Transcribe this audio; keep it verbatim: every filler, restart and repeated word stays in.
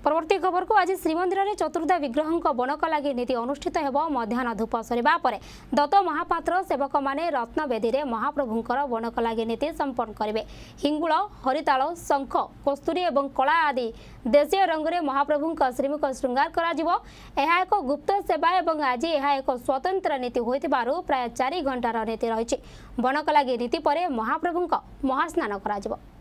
परवर्ती खबर को आज श्रीमंदिर में चतुर्धा विग्रह बनक लगी नीति अनुष्ठित हो मध्याह्न धूप सरिबा परे दत्त महापात्र सेवक माने रत्नवेदी में महाप्रभुंकर बनक लगी नीति संपन्न करेंगे। हिंगुल हरिताल शंख कस्तूरी और कला आदि देशीय रंग में महाप्रभु श्रीमुख श्रृंगार करा एक गुप्त सेवा और आज यह एक स्वतंत्र नीति होइतिबारु प्राय चार घंटार नीति रही। बनक लगी नीति पर महाप्रभु महास्नान करा।